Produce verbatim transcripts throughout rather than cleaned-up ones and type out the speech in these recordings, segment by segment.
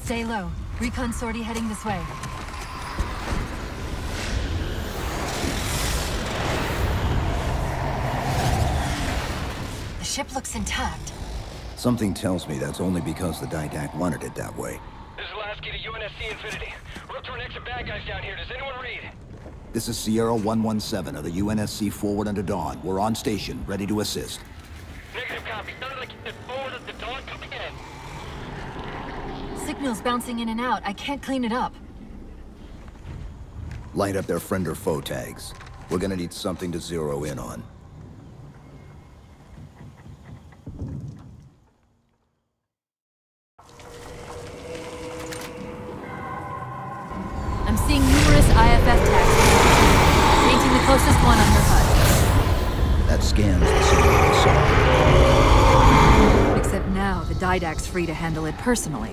Stay low. Recon sortie heading this way. The ship looks intact. Something tells me that's only because the Didact wanted it that way. This is Lasky to U N S C Infinity. We're up to our next bad guys down here. Does anyone read? This is Sierra one one seven of the U N S C forward under Dawn. We're on station, ready to assist. Negative copy. Sounded like you said forward under Dawn. Come again. Signal's bouncing in and out. I can't clean it up. Light up their friend or foe tags. We're gonna need something to zero in on. I'm seeing numerous I F F tags. Painting the closest one on your H U D. That scans the signal we saw. Except now, the Didact's free to handle it personally.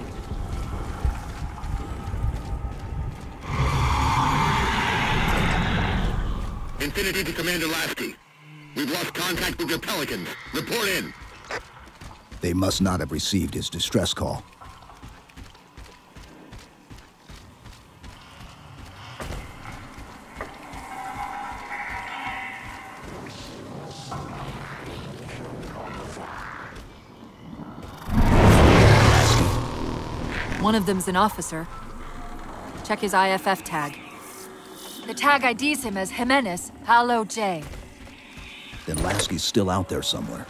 Infinity to Commander Lasky. We've lost contact with your Pelicans. Report in. They must not have received his distress call. One of them's an officer. Check his I F F tag. The tag I Ds him as Jimenez, Halo J. Then Lasky's still out there somewhere.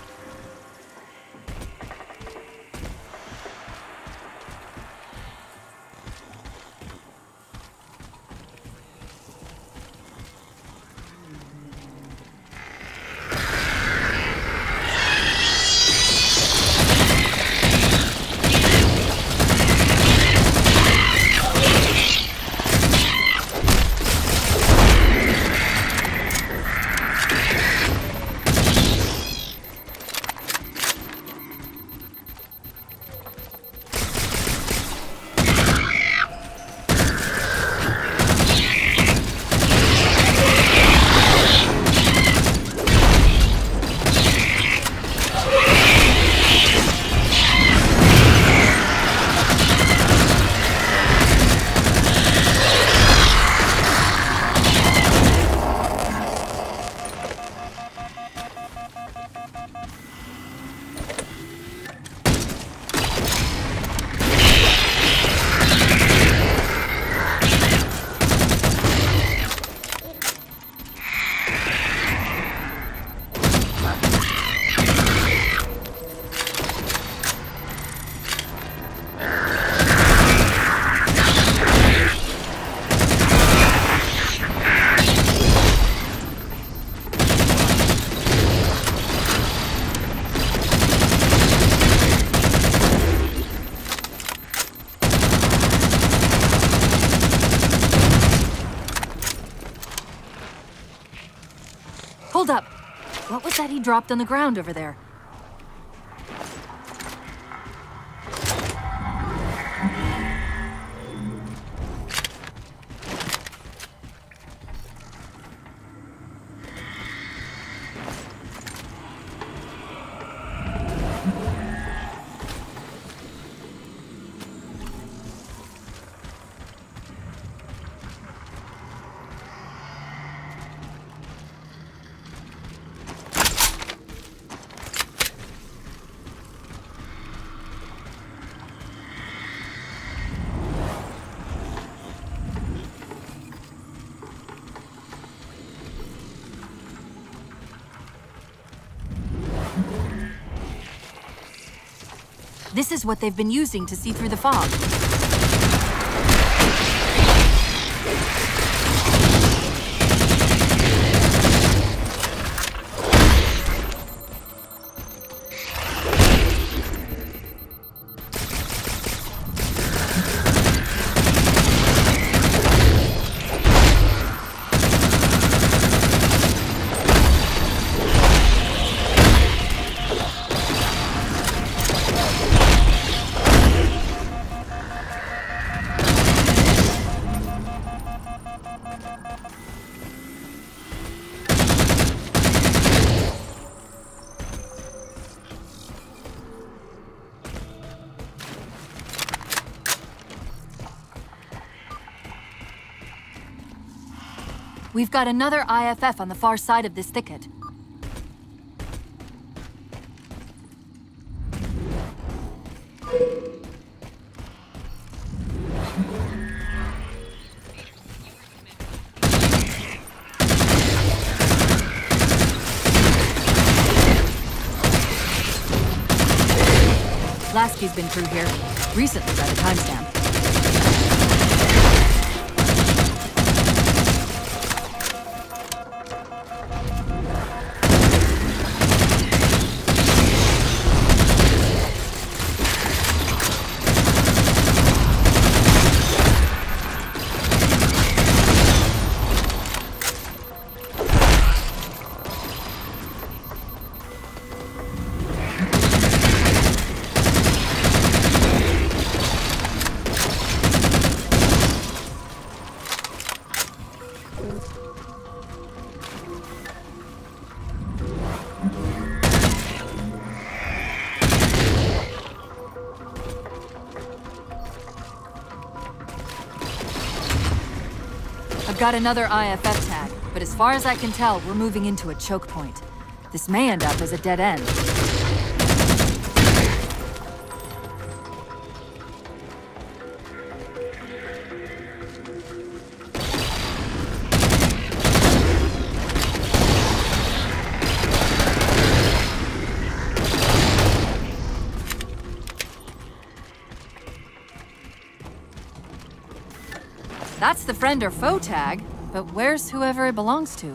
Hold up! What was that he dropped on the ground over there? This is what they've been using to see through the fog. We've got another I F F on the far side of this thicket. Lasky's been through here, recently by the timestamp. Got another I F F tag, but as far as I can tell, we're moving into a choke point. This may end up as a dead end. That's the friend or foe tag, but where's whoever it belongs to?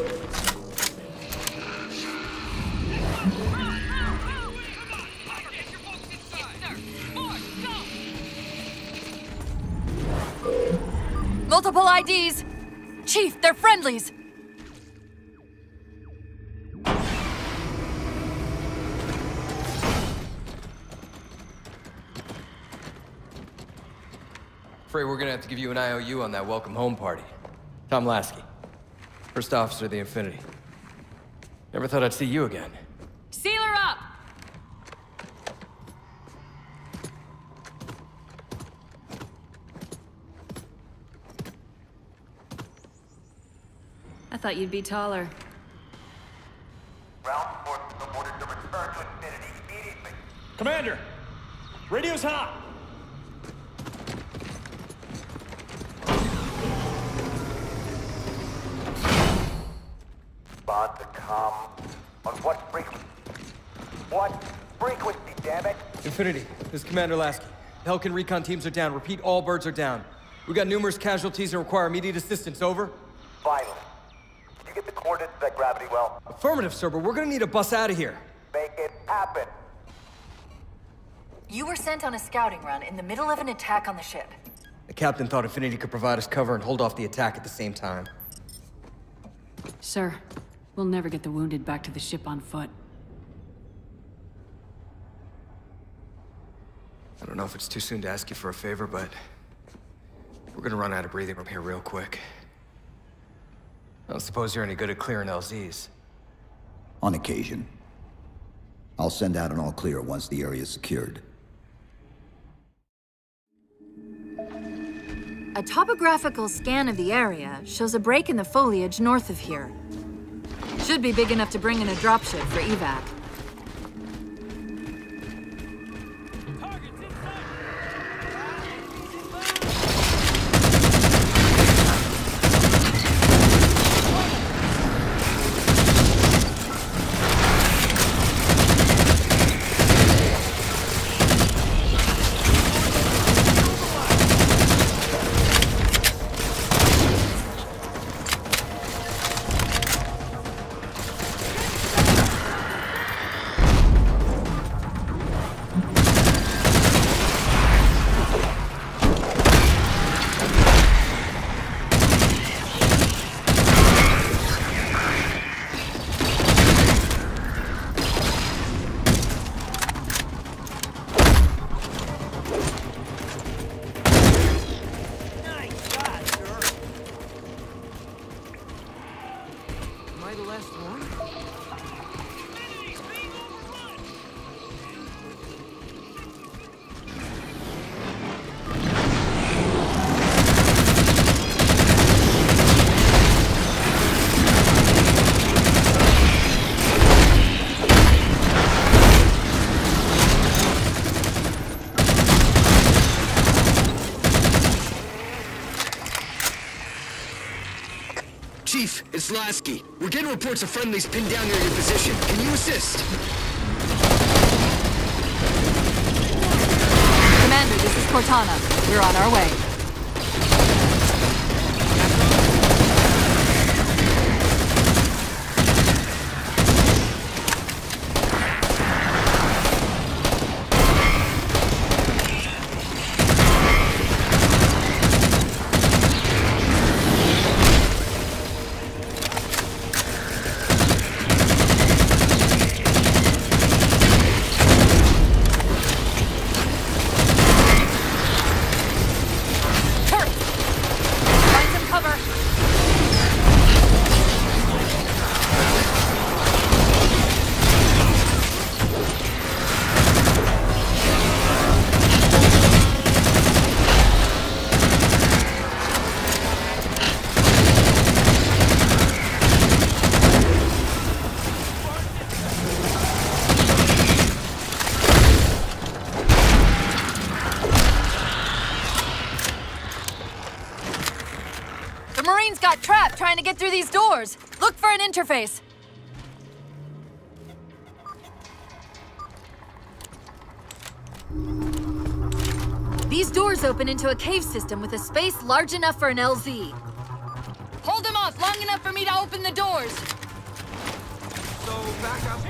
Multiple I Ds! Chief, they're friendlies! Afraid we're gonna have to give you an I O U on that welcome home party. Tom Lasky, first officer of the Infinity. Never thought I'd see you again. Seal her up! I thought you'd be taller. Ground forces are ordered to return to Infinity immediately. Commander! Radio's hot! Respond to com. On what frequency? What frequency, damn it? Infinity, this is Commander Lasky. Pelican recon teams are down. Repeat, all birds are down. We got numerous casualties and require immediate assistance. Over. Finally. Did you get the coordinates of that gravity well? Affirmative, sir, but we're gonna need a bus out of here. Make it happen. You were sent on a scouting run in the middle of an attack on the ship. The captain thought Infinity could provide us cover and hold off the attack at the same time. Sir, we'll never get the wounded back to the ship on foot. I don't know if it's too soon to ask you for a favor, but we're gonna run out of breathing room here real quick. I don't suppose you're any good at clearing L Zs. On occasion. I'll send out an all-clear once the area is secured. A topographical scan of the area shows a break in the foliage north of here. Should be big enough to bring in a dropship for evac. is Lasky. We're getting reports of friendlies pinned down near your position. Can you assist? Commander, this is Cortana. We're on our way. Got trapped trying to get through these doors. Look for an interface. These doors open into a cave system with a space large enough for an L Z. Hold them off long enough for me to open the doors. So back up.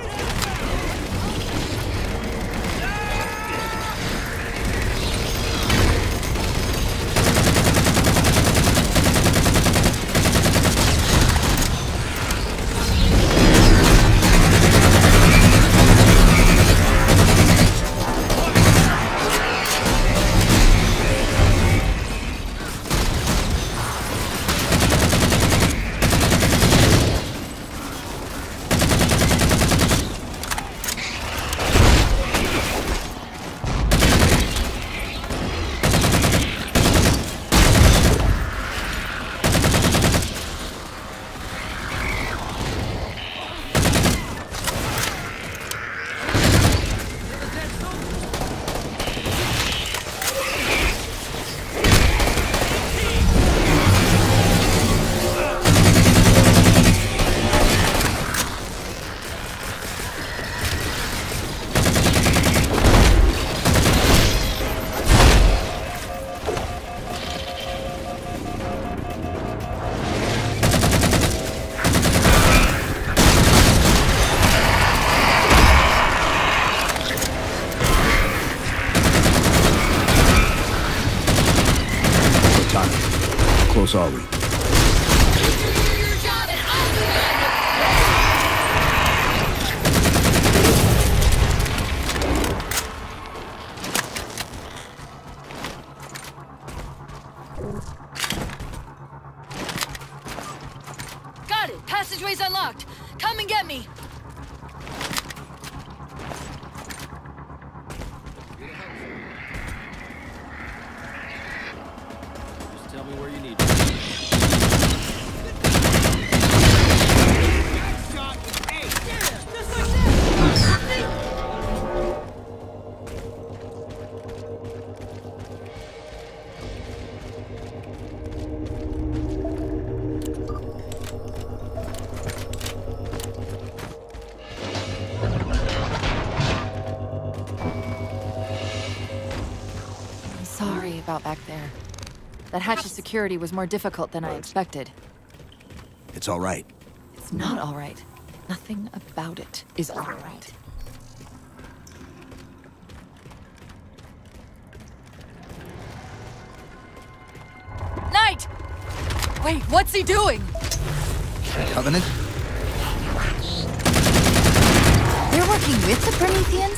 close are we? Got it! Passageway's unlocked! Come and get me! Just tell me where you need Sorry about back there. That hatch's security was more difficult than I expected. It's all right. It's not all right. Nothing about it is all right. Knight! Wait, what's he doing? Covenant? They're working with the Prometheans?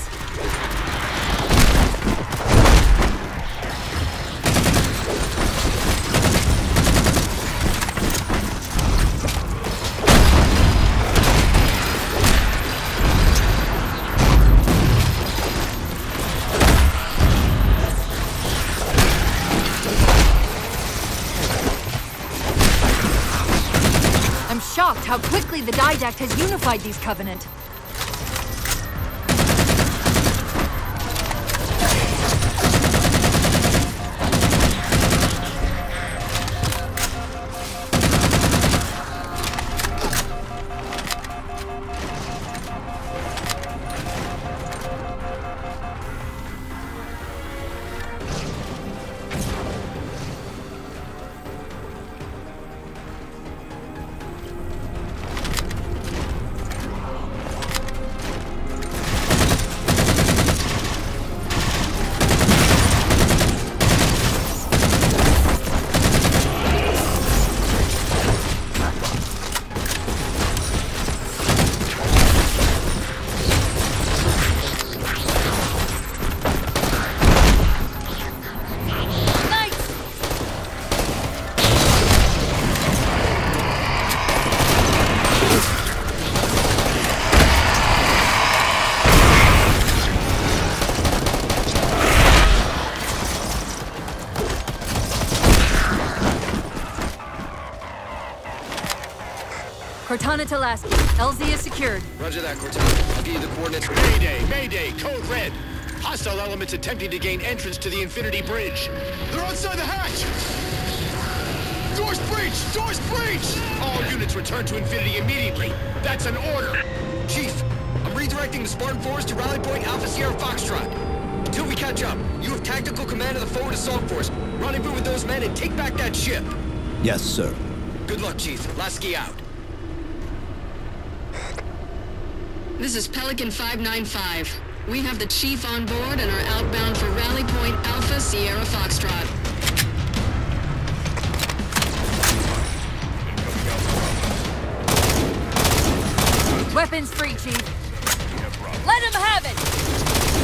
I'm shocked how quickly the Didact has unified these Covenant. Cortana to Lasky. L Z is secured. Roger that, Cortana. I'll give you the coordinates. Mayday! Mayday! Code red! Hostile elements attempting to gain entrance to the Infinity Bridge. They're outside the hatch! Doors breached! Doors breached! All units return to Infinity immediately. That's an order. Chief, I'm redirecting the Spartan Force to Rally Point Alpha Sierra Foxtrot. Until we catch up, you have tactical command of the forward assault force. Rendezvous with those men and take back that ship. Yes, sir. Good luck, Chief. Lasky out. This is Pelican five nine five. We have the Chief on board and are outbound for Rally Point Alpha Sierra Foxtrot. Weapons free, Chief. Let him have it!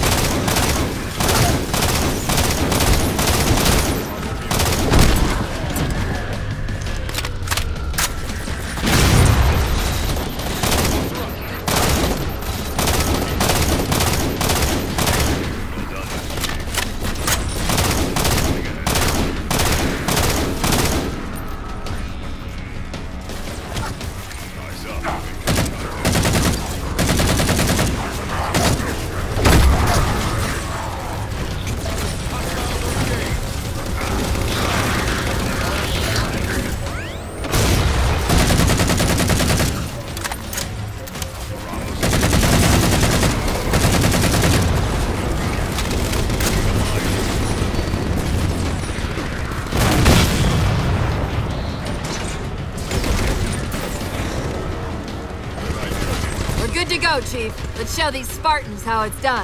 Good to go, Chief. Let's show these Spartans how it's done.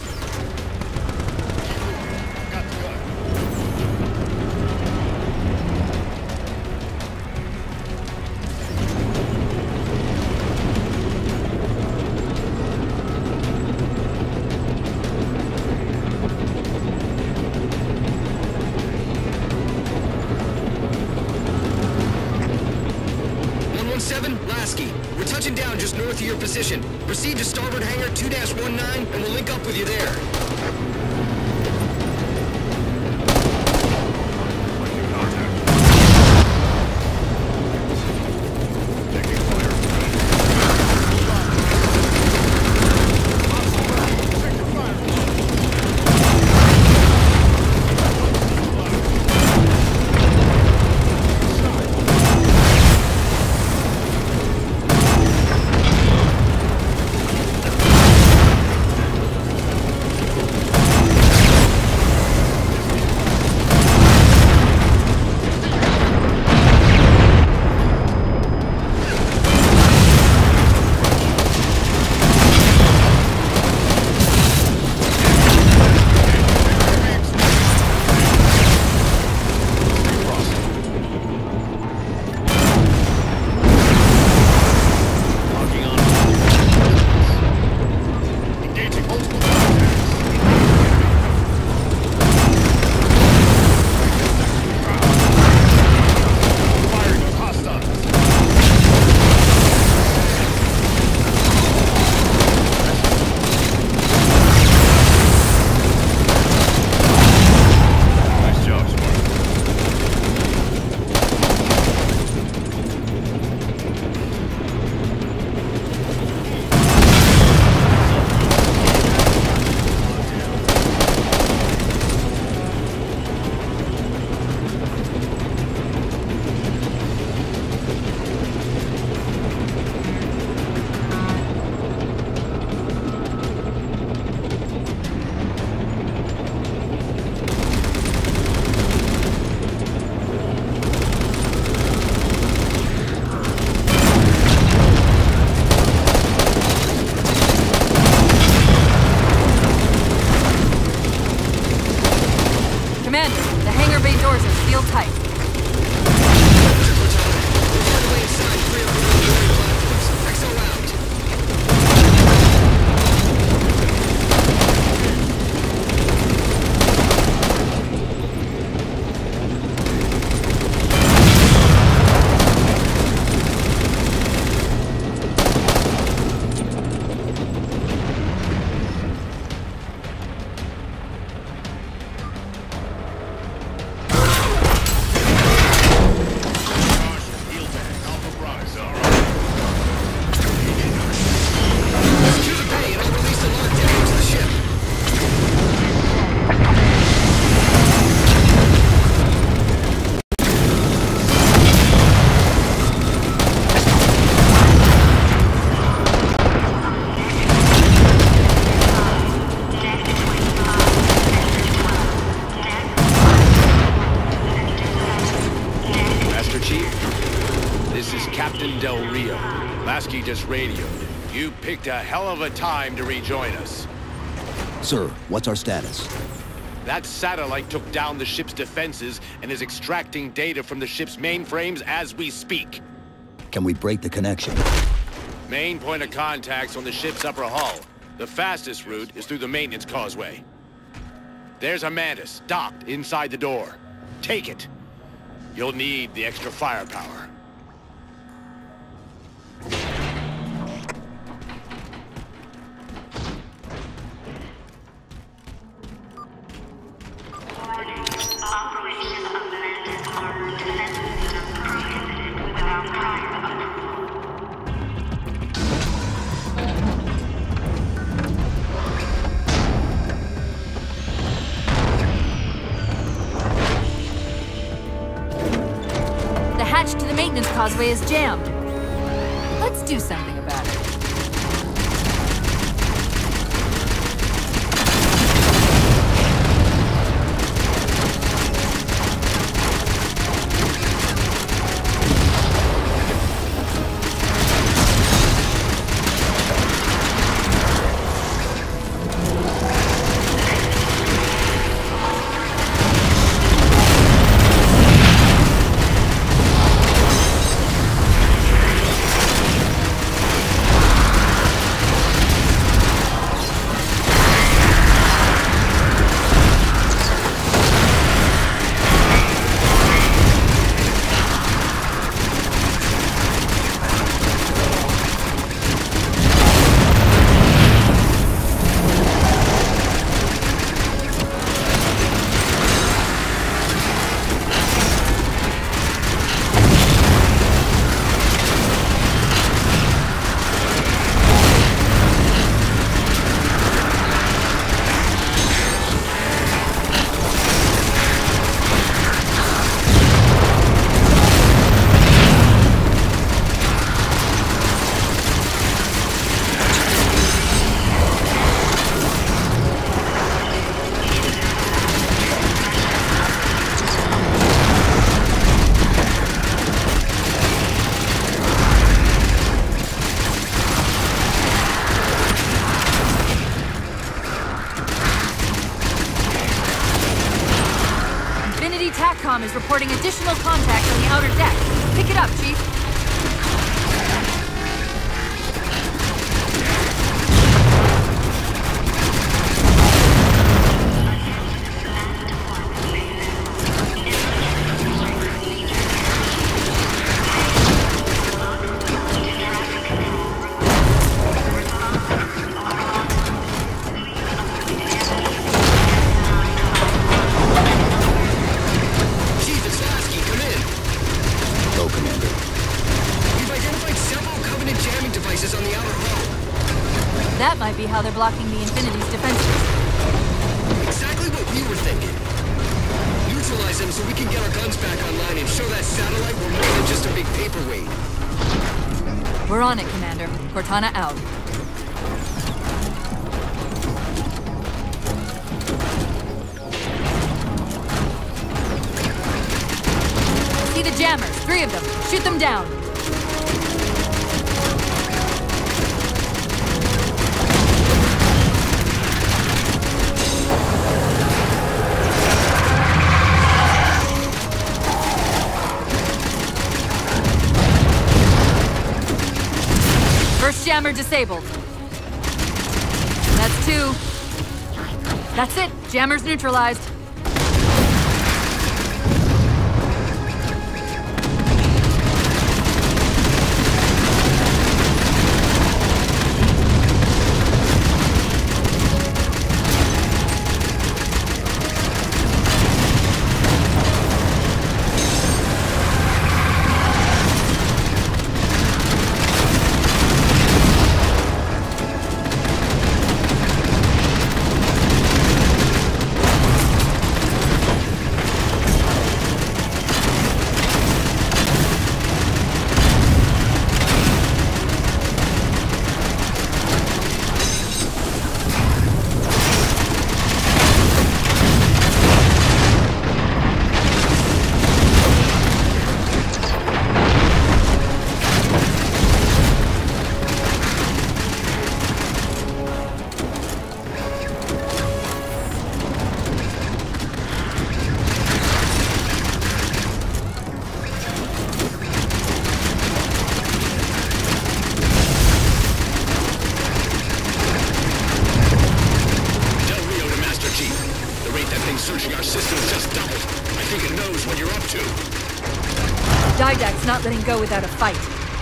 one one seven, Lasky. We're touching down just north of your position. Proceed to starboard hangar two dash one nine, and we'll link up with you there. Alpha Rise, all right. Rio. Lasky just radioed. You picked a hell of a time to rejoin us. Sir, what's our status? That satellite took down the ship's defenses and is extracting data from the ship's mainframes as we speak. Can we break the connection? Main point of contact's on the ship's upper hull. The fastest route is through the maintenance causeway. There's a Mantis docked inside the door. Take it. You'll need the extra firepower. To the maintenance causeway is jammed. Let's do something about it. Is reporting additional contact on the outer deck. Pick it up, Chief. That might be how they're blocking the Infinity's defenses. Exactly what we were thinking. Neutralize them so we can get our guns back online and show that satellite we're more than just a big paperweight. We're on it, Commander. Cortana out. See the jammers. Three of them. Shoot them down. First jammer disabled. That's two. That's it. Jammer's neutralized. line searching our systems just doubled. I think it knows what you're up to. Didact's not letting go without a fight.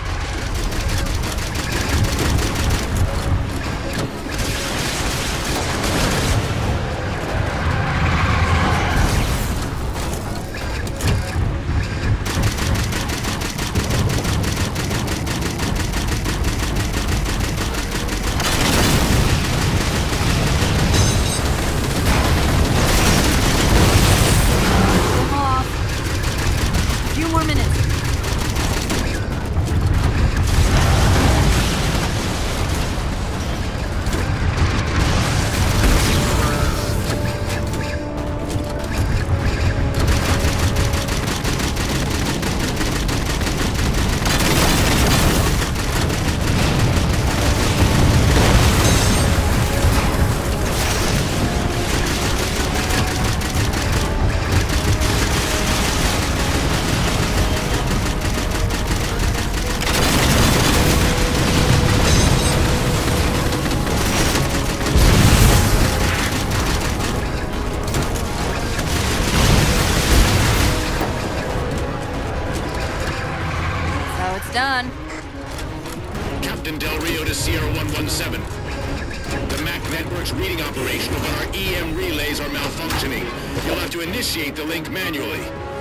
Done. Captain Del Rio to Sierra one one seven. The M A C network's reading operational, but our E M relays are malfunctioning. You'll have to initiate the link manually.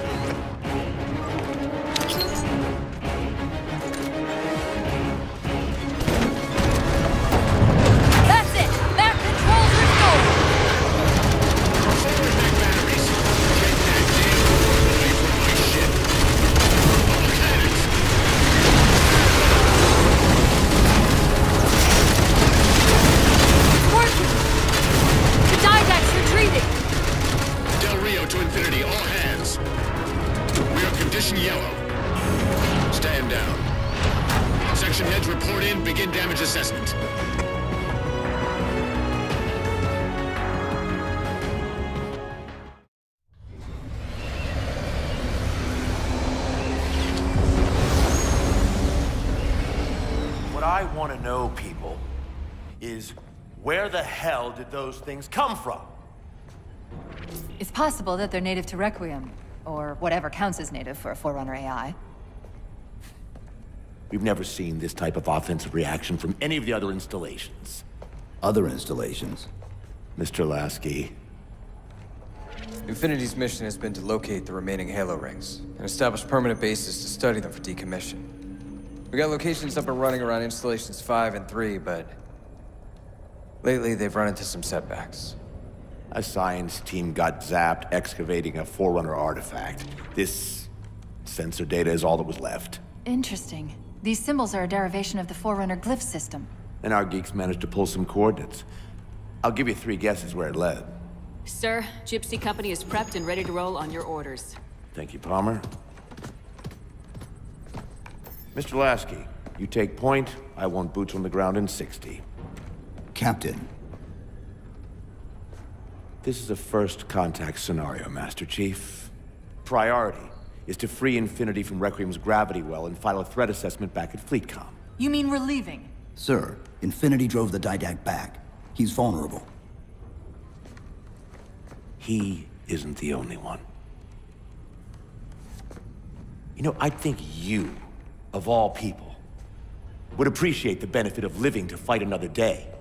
That's it! That controls restored! Forward M A C batteries. Get that damn world away from my ship. All cannons. The Didact's retreating! Del Rio to Infinity, all hands. We are condition yellow. Stand down. Section heads report in, begin damage assessment. What I want to know, people, is where the hell did those things come from? It's possible that they're native to Requiem, or whatever counts as native for a Forerunner A I. We've never seen this type of offensive reaction from any of the other installations. Other installations? Mister Lasky. Infinity's mission has been to locate the remaining Halo rings, and establish permanent bases to study them for decommission. We got locations up and running around installations five and three, but lately they've run into some setbacks. A science team got zapped excavating a Forerunner artifact. This sensor data is all that was left. Interesting. These symbols are a derivation of the Forerunner glyph system. And our geeks managed to pull some coordinates. I'll give you three guesses where it led. Sir, Gypsy Company is prepped and ready to roll on your orders. Thank you, Palmer. Mister Lasky, you take point. I want boots on the ground in sixty. Captain. This is a first contact scenario, Master Chief. Priority is to free Infinity from Requiem's gravity well and file a threat assessment back at FleetCom. You mean we're leaving? Sir, Infinity drove the Didact back. He's vulnerable. He isn't the only one. You know, I think you, of all people, would appreciate the benefit of living to fight another day.